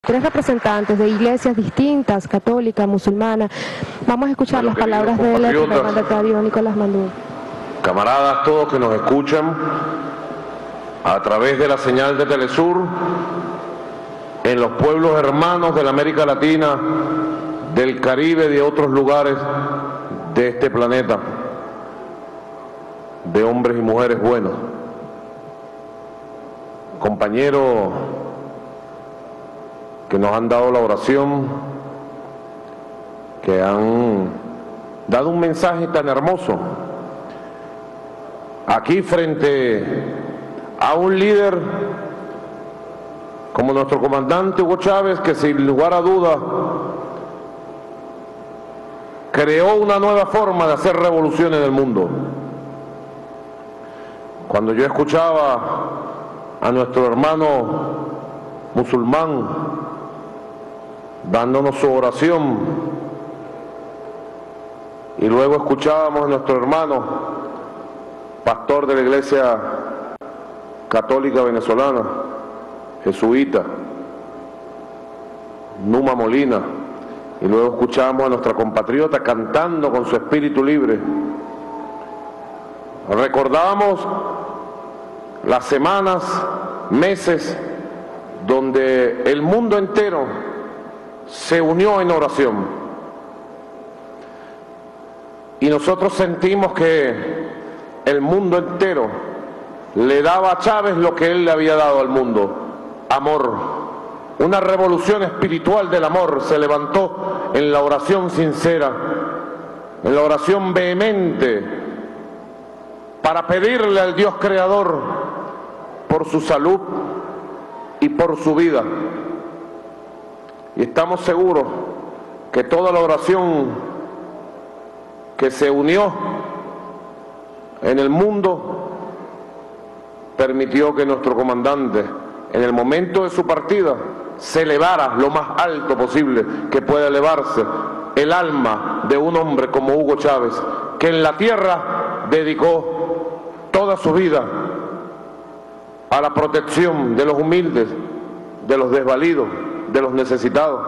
Tres representantes de iglesias distintas, católica, musulmana. Vamos a escuchar las palabras del primer mandatario Nicolás Maduro. Camaradas, todos que nos escuchan a través de la señal de Telesur, en los pueblos hermanos de la América Latina, del Caribe y de otros lugares de este planeta, de hombres y mujeres buenos, compañeros que nos han dado la oración, que han dado un mensaje tan hermoso aquí frente a un líder como nuestro comandante Hugo Chávez, que sin lugar a dudas creó una nueva forma de hacer revolución en el mundo. Cuando yo escuchaba a nuestro hermano musulmán dándonos su oración, y luego escuchábamos a nuestro hermano pastor de la Iglesia Católica Venezolana, jesuita, Numa Molina, y luego escuchábamos a nuestra compatriota cantando con su espíritu libre. Recordábamos las semanas, meses, donde el mundo entero se unió en oración. Y nosotros sentimos que el mundo entero le daba a Chávez lo que él le había dado al mundo: amor. Una revolución espiritual del amor se levantó en la oración sincera, en la oración vehemente, para pedirle al Dios Creador por su salud y por su vida. Y estamos seguros que toda la oración que se unió en el mundo permitió que nuestro comandante, en el momento de su partida, se elevara lo más alto posible que pueda elevarse el alma de un hombre como Hugo Chávez, que en la tierra dedicó toda su vida a la protección de los humildes, de los desvalidos, de los necesitados.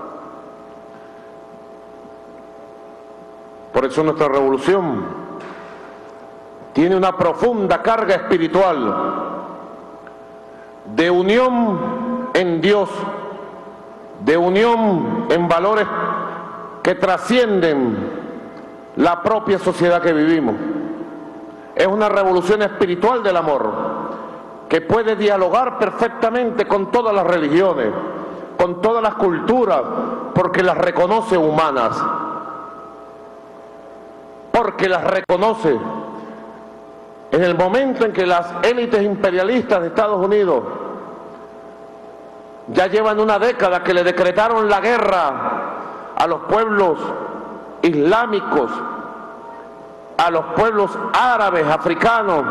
Por eso nuestra revolución tiene una profunda carga espiritual de unión en Dios, de unión en valores que trascienden la propia sociedad que vivimos. Es una revolución espiritual del amor que puede dialogar perfectamente con todas las religiones, con todas las culturas, porque las reconoce humanas, porque las reconoce. En el momento en que las élites imperialistas de Estados Unidos ya llevan una década que le decretaron la guerra a los pueblos islámicos, a los pueblos árabes, africanos,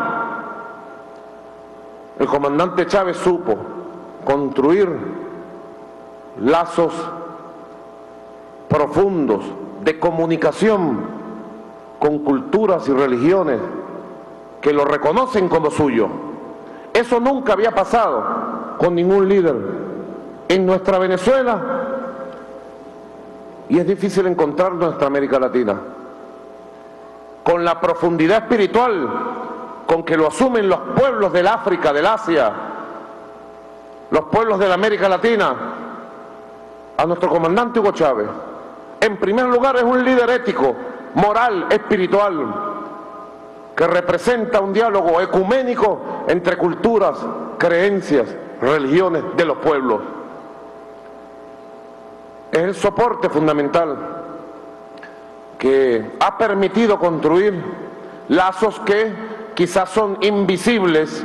el comandante Chávez supo construir lazos profundos de comunicación con culturas y religiones que lo reconocen como suyo. Eso nunca había pasado con ningún líder en nuestra Venezuela, y es difícil encontrar nuestra América Latina con la profundidad espiritual con que lo asumen los pueblos del África, del Asia, los pueblos de la América Latina. A nuestro comandante Hugo Chávez, en primer lugar, es un líder ético, moral, espiritual, que representa un diálogo ecuménico entre culturas, creencias, religiones de los pueblos. Es el soporte fundamental que ha permitido construir lazos que quizás son invisibles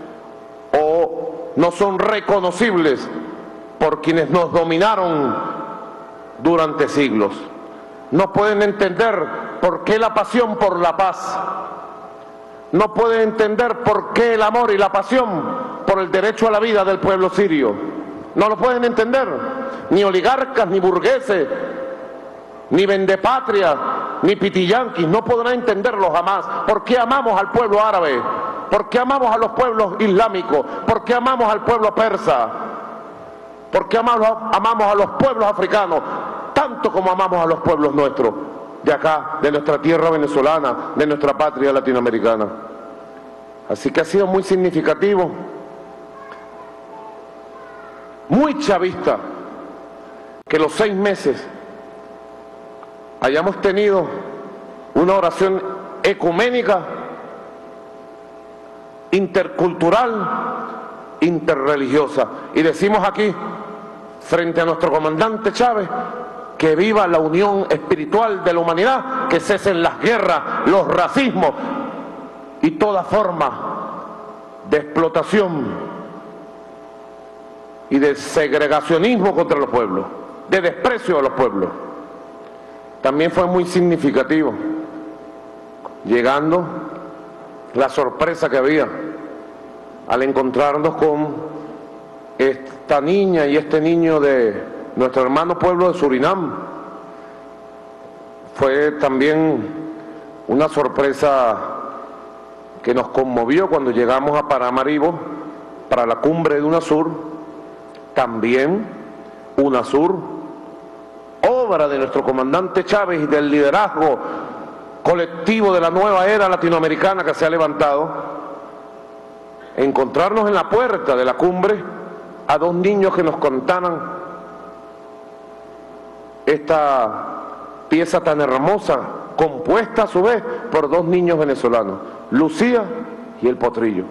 o no son reconocibles por quienes nos dominaron durante siglos. No pueden entender por qué la pasión por la paz, no pueden entender por qué el amor y la pasión por el derecho a la vida del pueblo sirio. No lo pueden entender ni oligarcas, ni burgueses, ni vendepatrias, ni pitiyanquis. No podrán entenderlo jamás. ¿Por qué amamos al pueblo árabe? ¿Por qué amamos a los pueblos islámicos? ¿Por qué amamos al pueblo persa? porque amamos a los pueblos africanos tanto como amamos a los pueblos nuestros, de acá, de nuestra tierra venezolana, de nuestra patria latinoamericana. Así que ha sido muy significativo, muy chavista, que los 6 meses hayamos tenido una oración ecuménica, intercultural, interreligiosa. Y decimos aquí, frente a nuestro comandante Chávez, que viva la unión espiritual de la humanidad, que cesen las guerras, los racismos y toda forma de explotación y de segregacionismo contra los pueblos, de desprecio a los pueblos. También fue muy significativo, llegando la sorpresa que había al encontrarnos con esta niña y este niño de nuestro hermano pueblo de Surinam. Fue también una sorpresa que nos conmovió cuando llegamos a Paramaribo para la cumbre de UNASUR. También UNASUR, obra de nuestro comandante Chávez y del liderazgo colectivo de la nueva era latinoamericana que se ha levantado, encontrarnos en la puerta de la cumbre a 2 niños que nos contaran esta pieza tan hermosa, compuesta a su vez por 2 niños venezolanos, Lucía y el Potrillo.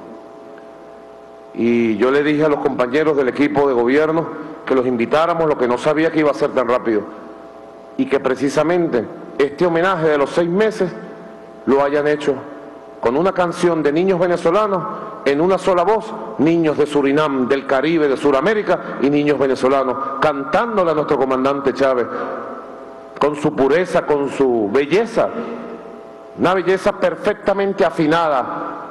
Y yo le dije a los compañeros del equipo de gobierno que los invitáramos, lo que no sabía que iba a ser tan rápido, y que precisamente este homenaje de los 6 meses lo hayan hecho con una canción de niños venezolanos en una sola voz, niños de Surinam, del Caribe, de Sudamérica y niños venezolanos, cantándole a nuestro comandante Chávez, con su pureza, con su belleza, una belleza perfectamente afinada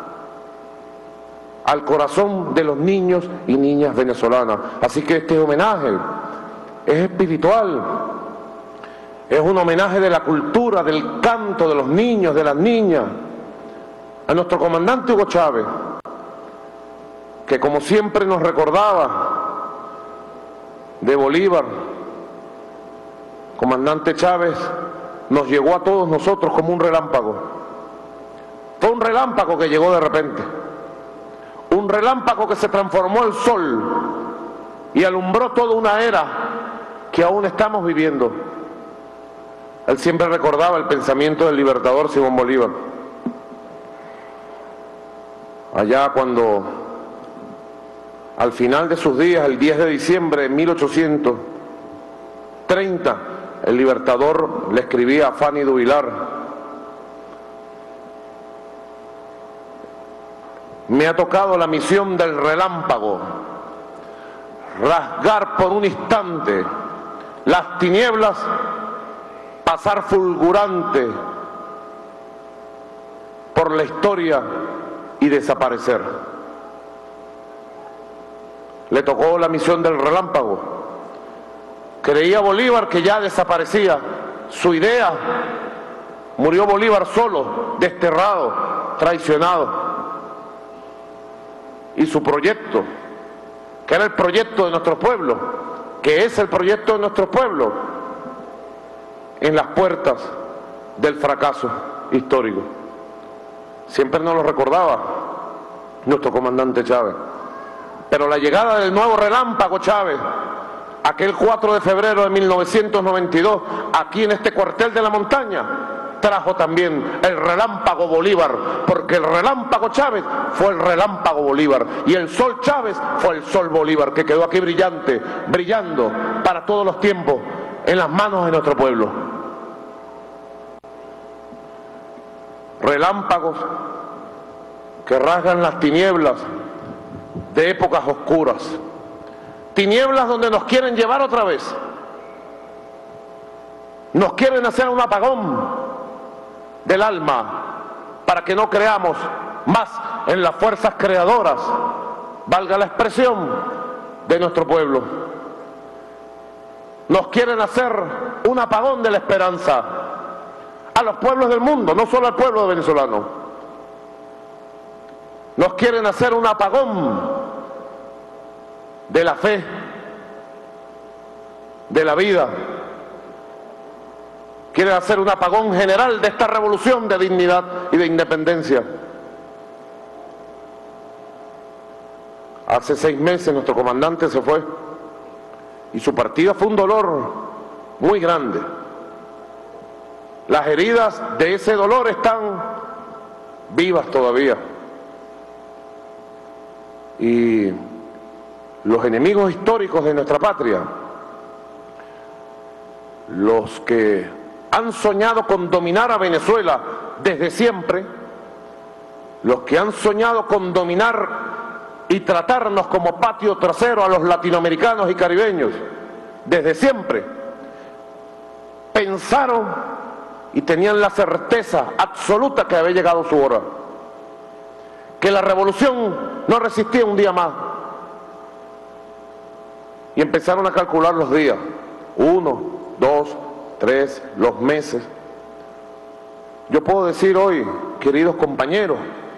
al corazón de los niños y niñas venezolanas. Así que este homenaje es espiritual, es un homenaje de la cultura, del canto de los niños, de las niñas, a nuestro comandante Hugo Chávez, que como siempre nos recordaba de Bolívar. Comandante Chávez nos llegó a todos nosotros como un relámpago. Fue un relámpago que llegó de repente, un relámpago que se transformó en sol y alumbró toda una era que aún estamos viviendo. Él siempre recordaba el pensamiento del libertador Simón Bolívar. Allá cuando, al final de sus días, el 10 de diciembre de 1830, el libertador le escribía a Fanny Duvilar: me ha tocado la misión del relámpago, rasgar por un instante las tinieblas, pasar fulgurante por la historia y desaparecer. Le tocó la misión del relámpago. Creía Bolívar que ya desaparecía su idea. Murió Bolívar solo, desterrado, traicionado. Y su proyecto, que era el proyecto de nuestro pueblo, que es el proyecto de nuestro pueblo, en las puertas del fracaso histórico. Siempre nos lo recordaba nuestro comandante Chávez. Pero la llegada del nuevo relámpago Chávez, aquel 4 de febrero de 1992, aquí en este cuartel de la montaña, trajo también el relámpago Bolívar, porque el relámpago Chávez fue el relámpago Bolívar y el sol Chávez fue el sol Bolívar, que quedó aquí brillante, brillando para todos los tiempos en las manos de nuestro pueblo. Relámpagos que rasgan las tinieblas de épocas oscuras, tinieblas donde nos quieren llevar otra vez, nos quieren hacer un apagón del alma para que no creamos más en las fuerzas creadoras, valga la expresión, de nuestro pueblo. Nos quieren hacer un apagón de la esperanza a los pueblos del mundo, no solo al pueblo venezolano. Nos quieren hacer un apagón de la fe de la vida. Quieren hacer un apagón general de esta revolución de dignidad y de independencia. Hace 6 meses nuestro comandante se fue y su partida fue un dolor muy grande. Las heridas de ese dolor están vivas todavía. Y los enemigos históricos de nuestra patria, los que han soñado con dominar a Venezuela desde siempre, los que han soñado con dominar y tratarnos como patio trasero a los latinoamericanos y caribeños desde siempre, pensaron y tenían la certeza absoluta que había llegado su hora, que la revolución no resistía un día más, y empezaron a calcular los días, 1, 2, 3, los meses. Yo puedo decir hoy, queridos compañeros,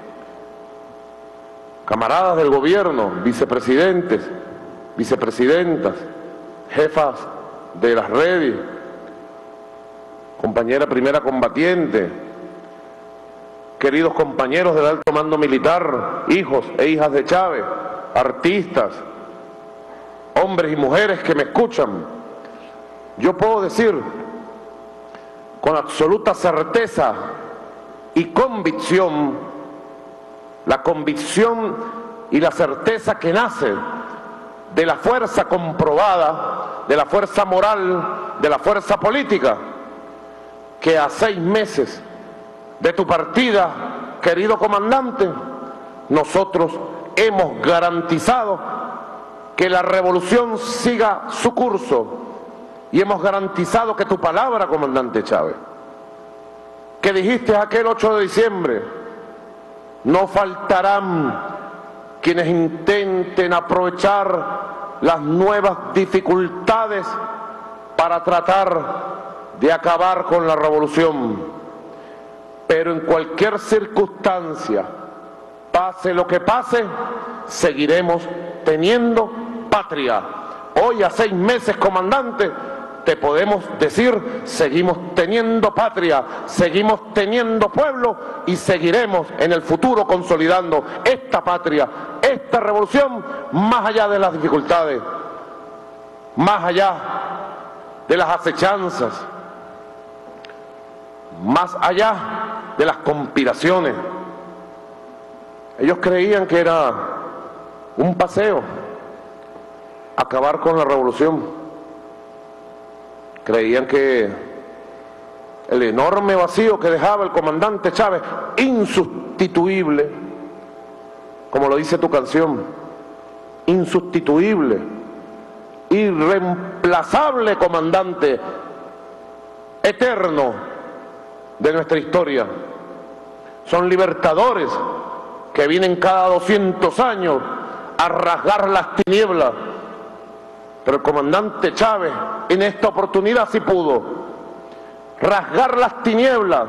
camaradas del gobierno, vicepresidentes, vicepresidentas, jefas de las redes, compañera primera combatiente, queridos compañeros del alto mando militar, hijos e hijas de Chávez, artistas, hombres y mujeres que me escuchan, yo puedo decir con absoluta certeza y convicción, la convicción y la certeza que nace de la fuerza comprobada, de la fuerza moral, de la fuerza política, que a 6 meses de tu partida, querido comandante, nosotros hemos garantizado que la revolución siga su curso y hemos garantizado que tu palabra, comandante Chávez, que dijiste aquel 8 de diciembre, no faltarán quienes intenten aprovechar las nuevas dificultades para tratar de acabar con la revolución. Pero en cualquier circunstancia, pase lo que pase, seguiremos teniendo patria. Hoy, a 6 meses, comandante, te podemos decir, seguimos teniendo patria, seguimos teniendo pueblo y seguiremos en el futuro consolidando esta patria, esta revolución, más allá de las dificultades, más allá de las acechanzas, más allá de las conspiraciones. Ellos creían que era un paseo acabar con la revolución. Creían que el enorme vacío que dejaba el comandante Chávez, insustituible, como lo dice tu canción, insustituible, irreemplazable comandante eterno de nuestra historia. Son libertadores que vienen cada 200 años a rasgar las tinieblas. Pero el comandante Chávez en esta oportunidad sí pudo rasgar las tinieblas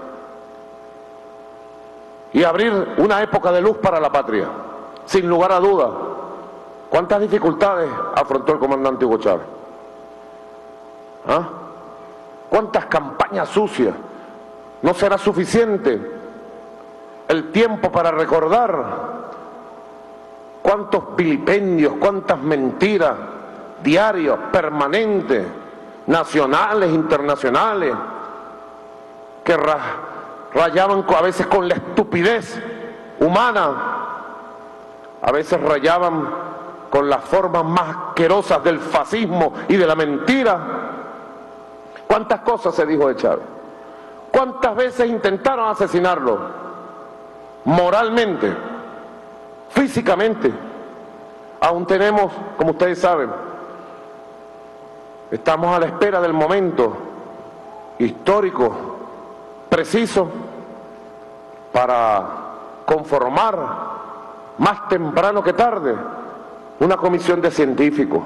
y abrir una época de luz para la patria, sin lugar a dudas. ¿Cuántas dificultades afrontó el comandante Hugo Chávez? ¿Ah? ¿Cuántas campañas sucias? No será suficiente el tiempo para recordar cuántos vilipendios, cuántas mentiras diarios, permanentes, nacionales, internacionales, que rayaban a veces con la estupidez humana, a veces rayaban con las formas más asquerosas del fascismo y de la mentira. ¿Cuántas cosas se dijo de Chávez? ¿Cuántas veces intentaron asesinarlo? Moralmente, físicamente. Aún tenemos, como ustedes saben, estamos a la espera del momento histórico preciso para conformar, más temprano que tarde, una comisión de científicos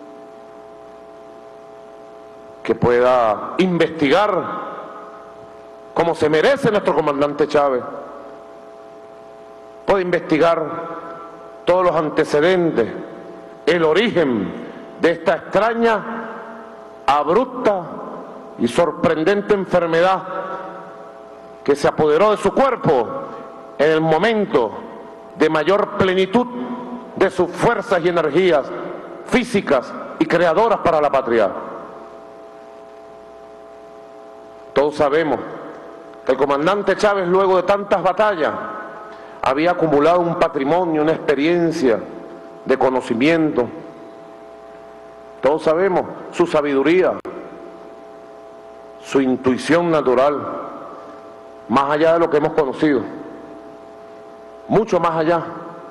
que pueda investigar como se merece nuestro comandante Chávez, puede investigar todos los antecedentes, el origen de esta extraña abrupta y sorprendente enfermedad que se apoderó de su cuerpo en el momento de mayor plenitud de sus fuerzas y energías físicas y creadoras para la patria. Todos sabemos que el comandante Chávez, luego de tantas batallas, había acumulado un patrimonio, una experiencia de conocimiento. Todos sabemos su sabiduría, su intuición natural, más allá de lo que hemos conocido, mucho más allá.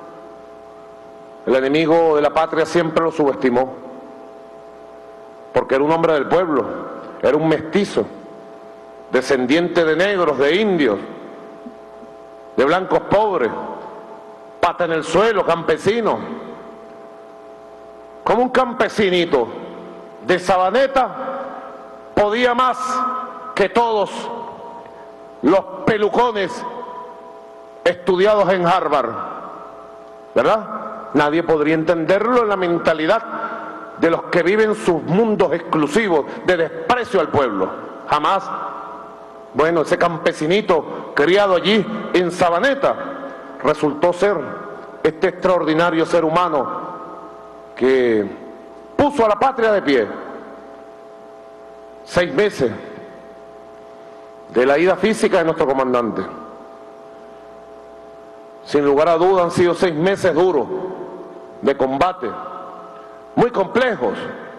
El enemigo de la patria siempre lo subestimó, porque era un hombre del pueblo, era un mestizo, descendiente de negros, de indios, de blancos pobres, pata en el suelo, campesino. Como un campesinito de Sabaneta podía más que todos los pelucones estudiados en Harvard, ¿verdad? Nadie podría entenderlo en la mentalidad de los que viven sus mundos exclusivos de desprecio al pueblo. Jamás. Bueno, ese campesinito criado allí en Sabaneta resultó ser este extraordinario ser humano que puso a la patria de pie. 6 meses de la ida física de nuestro comandante. Sin lugar a duda han sido 6 meses duros de combate, muy complejos.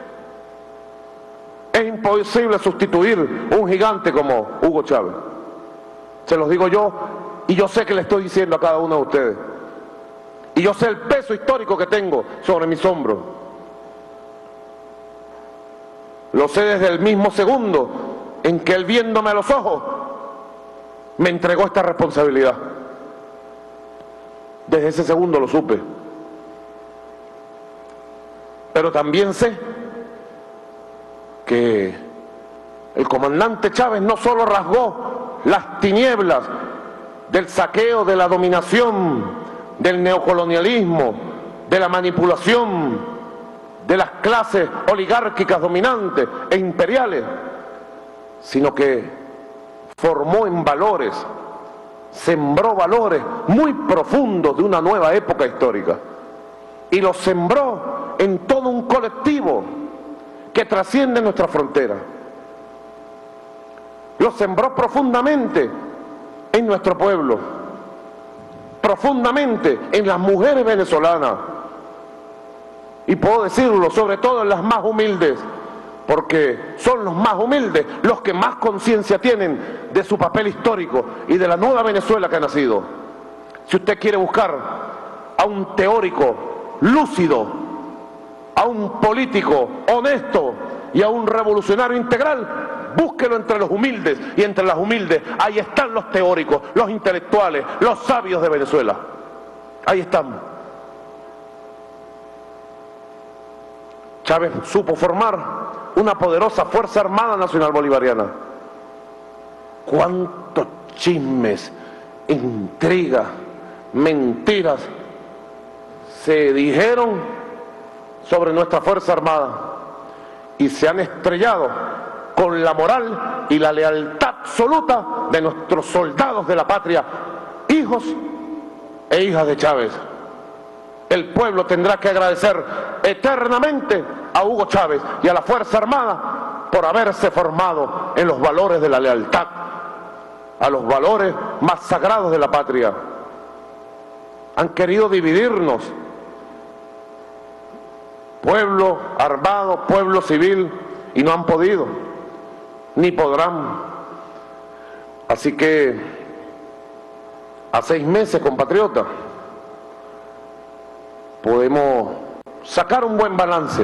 Es imposible sustituir un gigante como Hugo Chávez. Se los digo yo, y yo sé que le estoy diciendo a cada uno de ustedes. Y yo sé el peso histórico que tengo sobre mis hombros. Lo sé desde el mismo segundo en que él, viéndome a los ojos, me entregó esta responsabilidad. Desde ese segundo lo supe. Pero también sé que el comandante Chávez no solo rasgó las tinieblas del saqueo, de la dominación, del neocolonialismo, de la manipulación de las clases oligárquicas dominantes e imperiales, sino que formó en valores, sembró valores muy profundos de una nueva época histórica, y los sembró en todo un colectivo que trasciende nuestra frontera. Los sembró profundamente en nuestro pueblo, profundamente en las mujeres venezolanas, y puedo decirlo, sobre todo en las más humildes, porque son los más humildes los que más conciencia tienen de su papel histórico y de la nueva Venezuela que ha nacido. Si usted quiere buscar a un teórico lúcido, a un político honesto y a un revolucionario integral, búsquelo entre los humildes, y entre las humildes ahí están los teóricos, los intelectuales, los sabios de Venezuela. Ahí están. Chávez supo formar una poderosa Fuerza Armada Nacional Bolivariana. Cuántos chismes, intrigas, mentiras se dijeron sobre nuestra Fuerza Armada y se han estrellado con la moral y la lealtad absoluta de nuestros soldados de la patria, hijos e hijas de Chávez. El pueblo tendrá que agradecer eternamente a Hugo Chávez y a la Fuerza Armada por haberse formado en los valores de la lealtad, a los valores más sagrados de la patria. Han querido dividirnos, pueblo armado, pueblo civil, y no han podido, ni podrán. Así que a 6 meses, compatriotas, podemos sacar un buen balance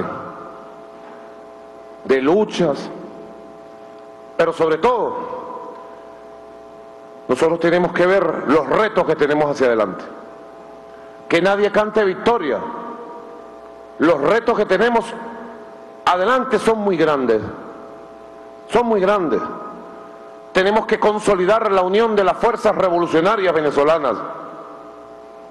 de luchas, pero sobre todo nosotros tenemos que ver los retos que tenemos hacia adelante. Que nadie cante victoria. Los retos que tenemos adelante son muy grandes, son muy grandes. Tenemos que consolidar la unión de las fuerzas revolucionarias venezolanas.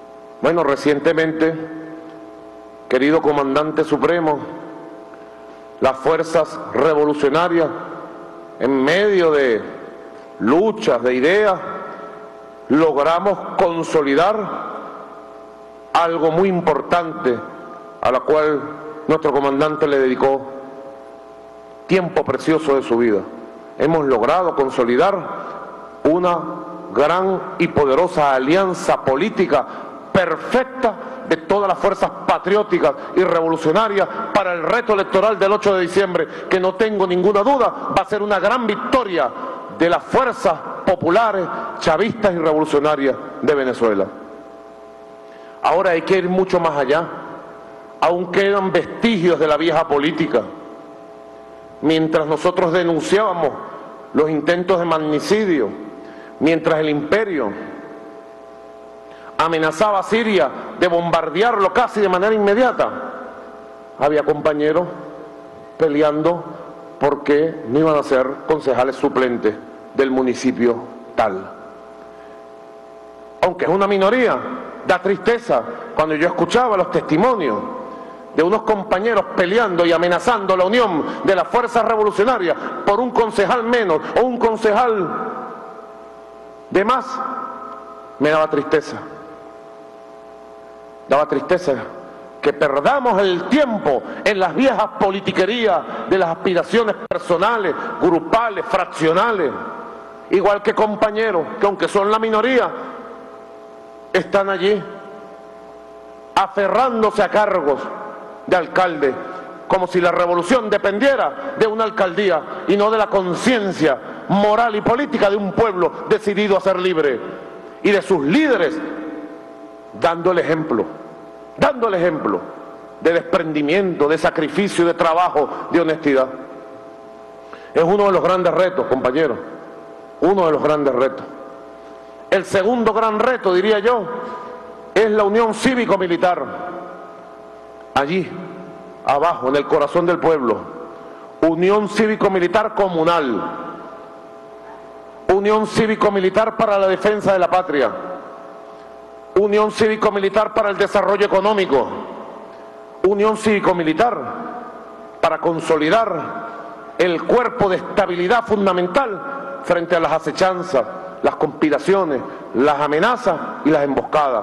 Bueno, recientemente, querido comandante supremo, las fuerzas revolucionarias, en medio de luchas, de ideas, logramos consolidar algo muy importante a la cual nuestro comandante le dedicó tiempo precioso de su vida. Hemos logrado consolidar una gran y poderosa alianza política perfecta de todas las fuerzas patrióticas y revolucionarias para el reto electoral del 8 de diciembre, que no tengo ninguna duda va a ser una gran victoria de las fuerzas populares, chavistas y revolucionarias de Venezuela. Ahora hay que ir mucho más allá. Aún quedan vestigios de la vieja política. Mientras nosotros denunciábamos los intentos de magnicidio, mientras el imperio amenazaba a Siria de bombardearlo casi de manera inmediata, había compañeros peleando porque no iban a ser concejales suplentes del municipio tal. Aunque es una minoría, da tristeza cuando yo escuchaba los testimonios de unos compañeros peleando y amenazando la unión de las fuerzas revolucionarias por un concejal menos o un concejal de más. Me daba tristeza. Daba tristeza que perdamos el tiempo en las viejas politiquerías de las aspiraciones personales, grupales, fraccionales, igual que compañeros que, aunque son la minoría, están allí aferrándose a cargos de alcalde, como si la revolución dependiera de una alcaldía y no de la conciencia moral y política de un pueblo decidido a ser libre, y de sus líderes dando el ejemplo de desprendimiento, de sacrificio, de trabajo, de honestidad. Es uno de los grandes retos, compañeros, uno de los grandes retos. El segundo gran reto, diría yo, es la unión cívico-militar. Allí, abajo, en el corazón del pueblo, unión cívico-militar comunal, unión cívico-militar para la defensa de la patria, unión cívico-militar para el desarrollo económico, unión cívico-militar para consolidar el cuerpo de estabilidad fundamental frente a las acechanzas, las conspiraciones, las amenazas y las emboscadas.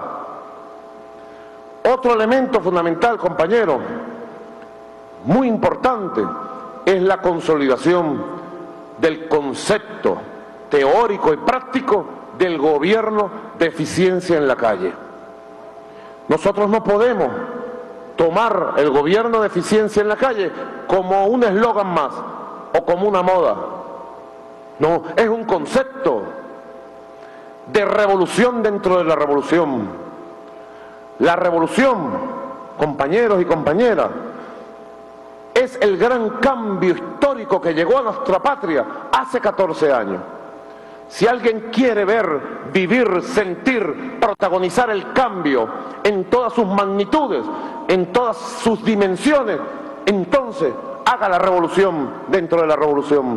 Otro elemento fundamental, compañero, muy importante, es la consolidación del concepto teórico y práctico del gobierno de eficiencia en la calle. Nosotros no podemos tomar el gobierno de eficiencia en la calle como un eslogan más o como una moda. No, es un concepto de revolución dentro de la revolución. La revolución, compañeros y compañeras, es el gran cambio histórico que llegó a nuestra patria hace 14 años. Si alguien quiere ver, vivir, sentir, protagonizar el cambio en todas sus magnitudes, en todas sus dimensiones, entonces haga la revolución dentro de la revolución.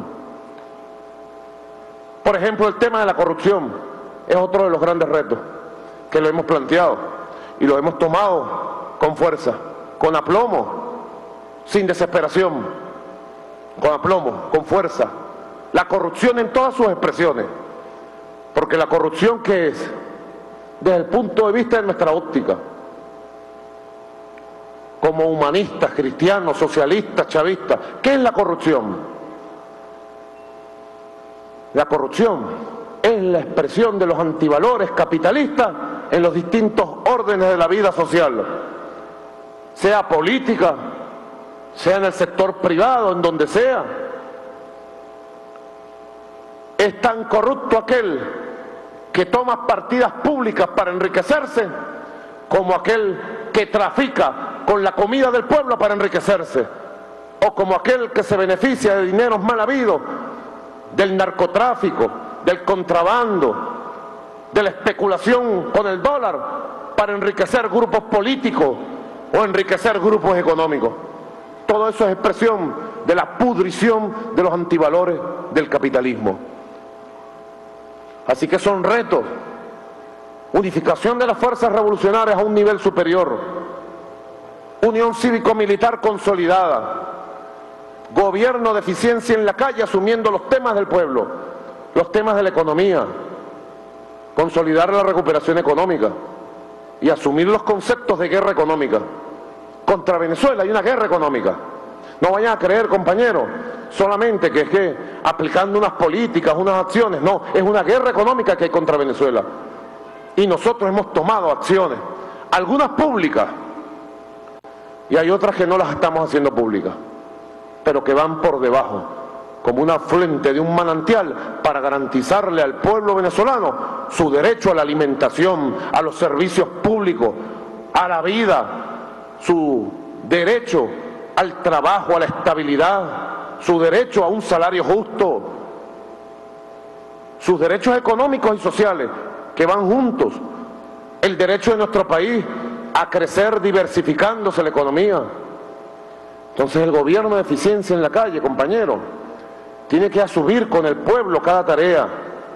Por ejemplo, el tema de la corrupción es otro de los grandes retos que lo hemos planteado y lo hemos tomado con fuerza, con aplomo, sin desesperación, con aplomo, con fuerza. La corrupción en todas sus expresiones, porque la corrupción, ¿qué es? Desde el punto de vista de nuestra óptica, como humanistas, cristianos, socialistas, chavistas, ¿qué es la corrupción? La corrupción es la expresión de los antivalores capitalistas en los distintos órdenes de la vida social, sea política, sea en el sector privado, en donde sea. Es tan corrupto aquel que toma partidas públicas para enriquecerse como aquel que trafica con la comida del pueblo para enriquecerse, o como aquel que se beneficia de dineros mal habidos, del narcotráfico, del contrabando, de la especulación con el dólar para enriquecer grupos políticos o enriquecer grupos económicos. Todo eso es expresión de la pudrición de los antivalores del capitalismo. Así que son retos. Unificación de las fuerzas revolucionarias a un nivel superior. Unión cívico-militar consolidada. Gobierno de eficiencia en la calle, asumiendo los temas del pueblo, los temas de la economía, consolidar la recuperación económica y asumir los conceptos de guerra económica. Contra Venezuela hay una guerra económica. No vayan a creer, compañeros, solamente que es que aplicando unas políticas, unas acciones. No, es una guerra económica que hay contra Venezuela. Y nosotros hemos tomado acciones, algunas públicas, y hay otras que no las estamos haciendo públicas, pero que van por debajo, como una fuente de un manantial para garantizarle al pueblo venezolano su derecho a la alimentación, a los servicios públicos, a la vida, su derecho al trabajo, a la estabilidad, su derecho a un salario justo, sus derechos económicos y sociales que van juntos, el derecho de nuestro país a crecer diversificándose la economía. Entonces el gobierno de eficiencia en la calle, compañeros, tiene que asumir con el pueblo cada tarea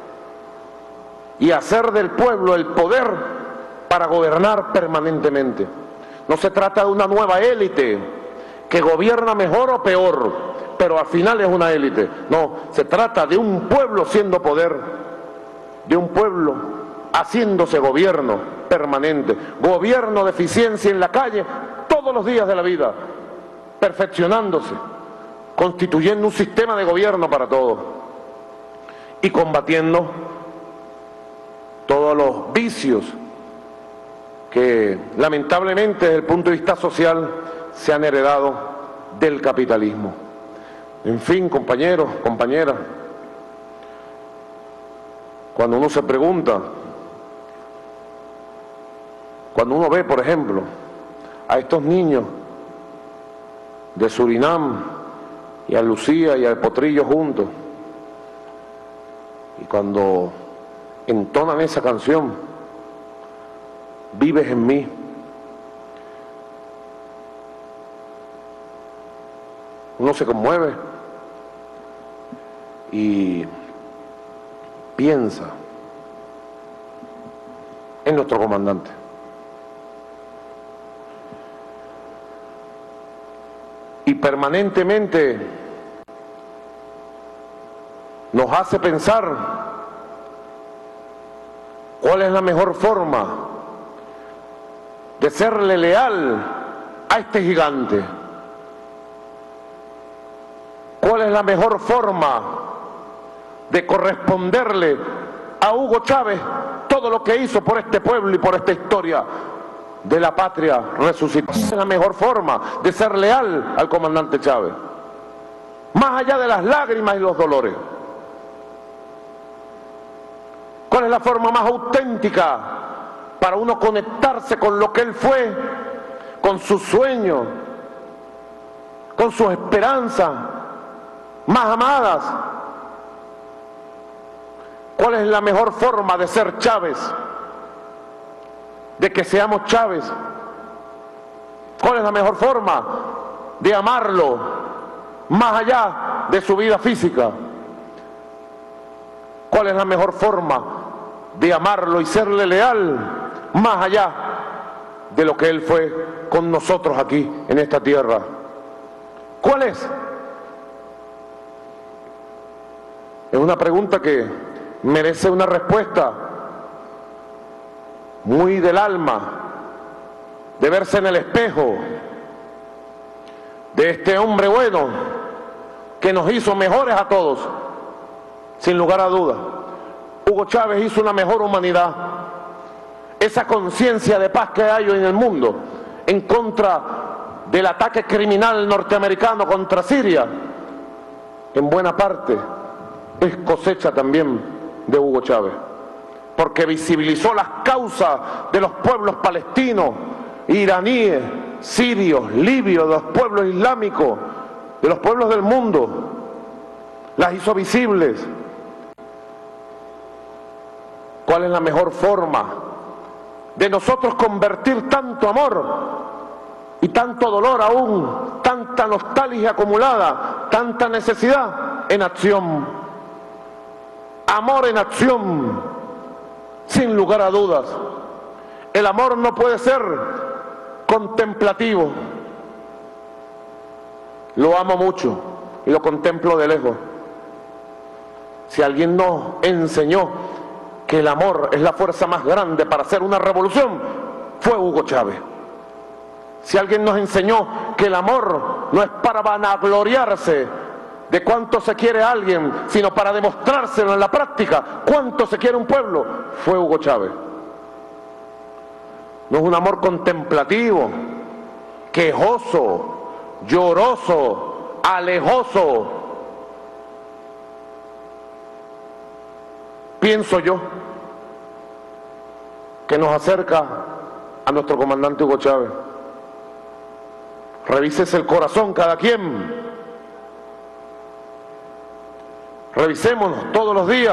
y hacer del pueblo el poder para gobernar permanentemente. No se trata de una nueva élite que gobierna mejor o peor, pero al final es una élite. No, se trata de un pueblo siendo poder, de un pueblo haciéndose gobierno permanente, gobierno de eficiencia en la calle todos los días de la vida, perfeccionándose, constituyendo un sistema de gobierno para todos y combatiendo todos los vicios que lamentablemente desde el punto de vista social se han heredado del capitalismo. En fin, compañeros, compañeras, cuando uno se pregunta, cuando uno ve, por ejemplo, a estos niños de Surinam y a Lucía y al Potrillo juntos, y cuando entonan esa canción, vives en mí, uno se conmueve y piensa en nuestro comandante. Y permanentemente nos hace pensar cuál es la mejor forma de serle leal a este gigante. ¿Cuál es la mejor forma de corresponderle a Hugo Chávez todo lo que hizo por este pueblo y por esta historia de la patria resucitada? Es la mejor forma de ser leal al comandante Chávez, más allá de las lágrimas y los dolores. ¿Cuál es la forma más auténtica para uno conectarse con lo que él fue, con sus sueños, con sus esperanzas más amadas? ¿Cuál es la mejor forma de ser Chávez? De que seamos Chávez. ¿Cuál es la mejor forma de amarlo más allá de su vida física? ¿Cuál es la mejor forma de amarlo y serle leal más allá de lo que él fue con nosotros aquí en esta tierra? ¿Cuál es? Es una pregunta que merece una respuesta muy del alma, de verse en el espejo de este hombre bueno que nos hizo mejores a todos, sin lugar a dudas. Hugo Chávez hizo una mejor humanidad. Esa conciencia de paz que hay hoy en el mundo en contra del ataque criminal norteamericano contra Siria, en buena parte es cosecha también de Hugo Chávez, porque visibilizó las causas de los pueblos palestinos, iraníes, sirios, libios, de los pueblos islámicos, de los pueblos del mundo, las hizo visibles. ¿Cuál es la mejor forma de nosotros convertir tanto amor y tanto dolor aún, tanta nostalgia acumulada, tanta necesidad en acción? Amor en acción, sin lugar a dudas. El amor no puede ser contemplativo. Lo amo mucho, y lo contemplo de lejos. Si alguien nos enseñó que el amor es la fuerza más grande para hacer una revolución, fue Hugo Chávez. Si alguien nos enseñó que el amor no es para vanagloriarse de cuánto se quiere a alguien, sino para demostrárselo en la práctica, cuánto se quiere un pueblo, fue Hugo Chávez. No es un amor contemplativo, quejoso, lloroso, alejoso. Pienso yo que nos acerca a nuestro comandante Hugo Chávez. Revísese el corazón cada quien. Revisémonos todos los días.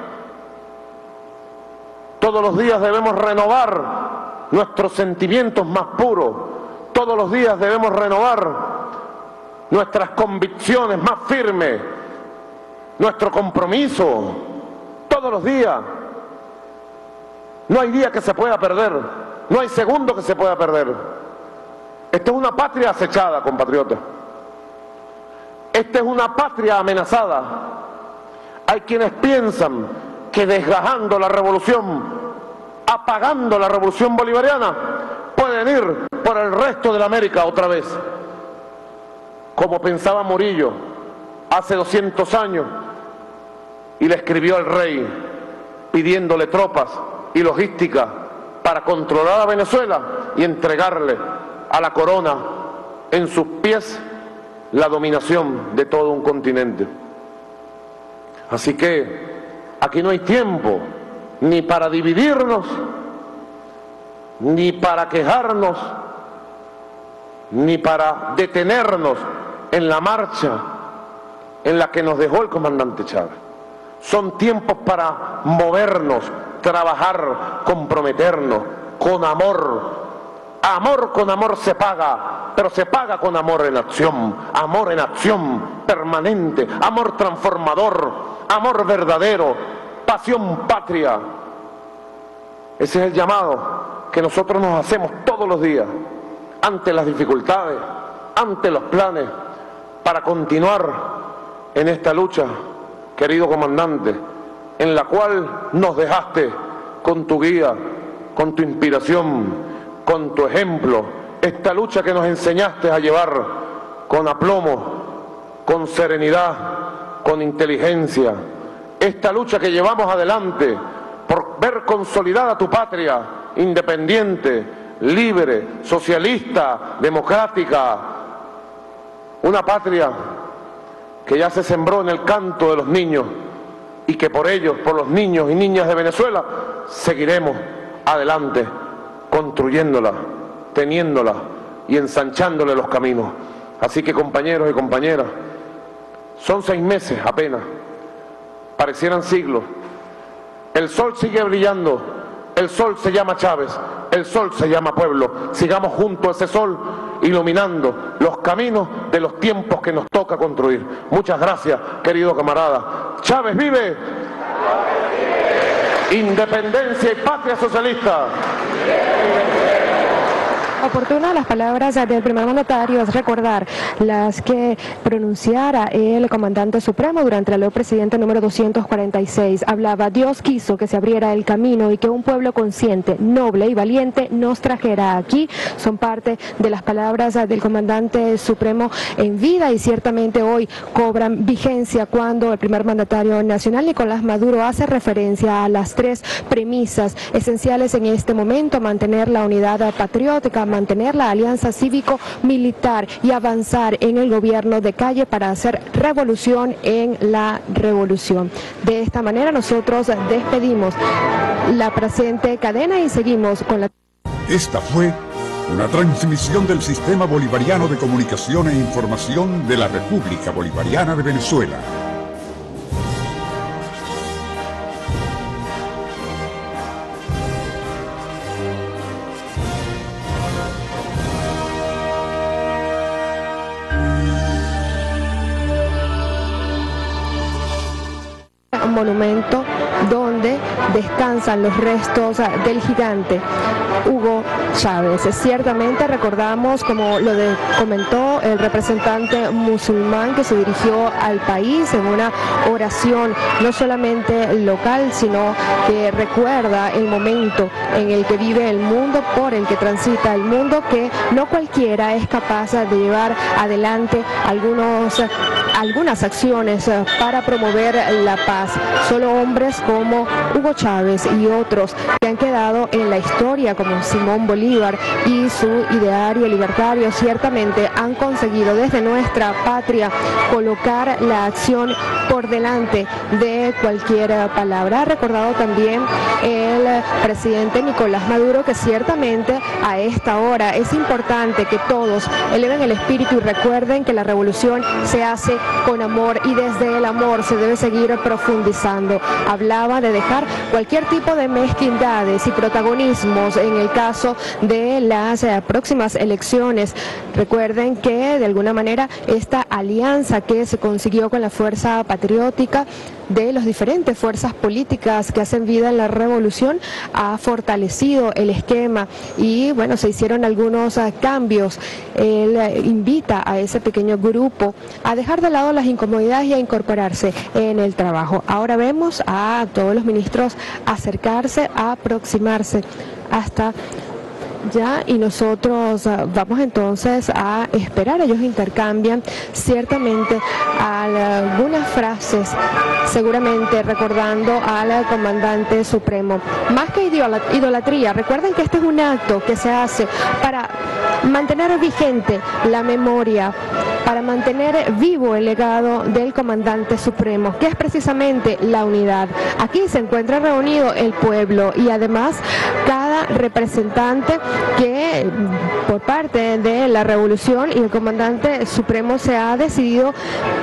Todos los días debemos renovar nuestros sentimientos más puros. Todos los días debemos renovar nuestras convicciones más firmes, nuestro compromiso. Todos los días. No hay día que se pueda perder, no hay segundo que se pueda perder. Esta es una patria acechada, compatriotas. Esta es una patria amenazada. Hay quienes piensan que desgajando la revolución, apagando la revolución bolivariana, pueden ir por el resto de la América otra vez. Como pensaba Murillo hace 200 años, y le escribió al rey pidiéndole tropas y logística para controlar a Venezuela y entregarle a la corona en sus pies la dominación de todo un continente. Así que aquí no hay tiempo ni para dividirnos, ni para quejarnos, ni para detenernos en la marcha en la que nos dejó el comandante Chávez. Son tiempos para movernos, trabajar, comprometernos con amor. Amor con amor se paga, pero se paga con amor en acción permanente, amor transformador, amor verdadero, pasión patria. Ese es el llamado que nosotros nos hacemos todos los días, ante las dificultades, ante los planes, para continuar en esta lucha, querido comandante, en la cual nos dejaste con tu guía, con tu inspiración, con tu ejemplo, esta lucha que nos enseñaste a llevar con aplomo, con serenidad, con inteligencia, esta lucha que llevamos adelante por ver consolidada tu patria independiente, libre, socialista, democrática, una patria que ya se sembró en el canto de los niños y que por ellos, por los niños y niñas de Venezuela, seguiremos adelante, construyéndola, teniéndola y ensanchándole los caminos. Así que, compañeros y compañeras, son 6 meses apenas, parecieran siglos. El sol sigue brillando, el sol se llama Chávez, el sol se llama pueblo. Sigamos junto a ese sol, iluminando los caminos de los tiempos que nos toca construir. Muchas gracias, querido camarada. Chávez vive. Independencia y patria socialista. Oportunas las palabras del primer mandatario, es recordar las que pronunciara el comandante supremo durante la ley presidente número 246. Hablaba: Dios quiso que se abriera el camino y que un pueblo consciente, noble y valiente nos trajera aquí. Son parte de las palabras del comandante supremo en vida y ciertamente hoy cobran vigencia cuando el primer mandatario nacional, Nicolás Maduro, hace referencia a las 3 premisas esenciales en este momento: mantener la unidad patriótica, mantener la alianza cívico-militar y avanzar en el gobierno de calle para hacer revolución en la revolución. De esta manera nosotros despedimos la presente cadena y seguimos con la... Esta fue una transmisión del Sistema Bolivariano de Comunicación e Información de la República Bolivariana de Venezuela. monumento donde descansan los restos del gigante Hugo Chávez. Ciertamente recordamos, como lo comentó el representante musulmán que se dirigió al país en una oración no solamente local, sino que recuerda el momento en el que vive el mundo, por el que transita el mundo, que no cualquiera es capaz de llevar adelante algunas acciones para promover la paz. Solo hombres como Hugo Chávez y otros que han quedado en la historia, como Simón Bolívar y su ideario libertario, ciertamente han conseguido desde nuestra patria colocar la acción por delante de cualquier palabra. Ha recordado también el presidente Nicolás Maduro que ciertamente a esta hora es importante que todos eleven el espíritu y recuerden que la revolución se hace con amor y desde el amor se debe seguir profundizando. Hablaba de dejar cualquier tipo de mezquindades y protagonismos en el caso de las próximas elecciones. Recuerden que de alguna manera esta alianza que se consiguió con la fuerza patriótica de las diferentes fuerzas políticas que hacen vida en la revolución ha fortalecido el esquema y bueno, se hicieron algunos cambios. Él invita a ese pequeño grupo a dejar de lado las incomodidades y a incorporarse en el trabajo. Ahora vemos a todos los ministros acercarse, a aproximarse hasta ya y nosotros vamos entonces a esperar. Ellos intercambian ciertamente algunas frases, seguramente recordando al comandante supremo. Más que idolatría, recuerden que este es un acto que se hace para mantener vigente la memoria, para mantener vivo el legado del comandante supremo, que es precisamente la unidad. Aquí se encuentra reunido el pueblo y además cada representante que por parte de la revolución y el comandante supremo se ha decidido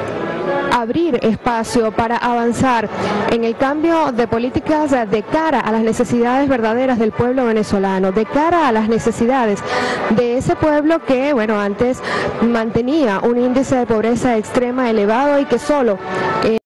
abrir espacio para avanzar en el cambio de políticas de cara a las necesidades verdaderas del pueblo venezolano, de cara a las necesidades de ese pueblo que, bueno, antes mantenía un índice de pobreza extrema elevado y que solo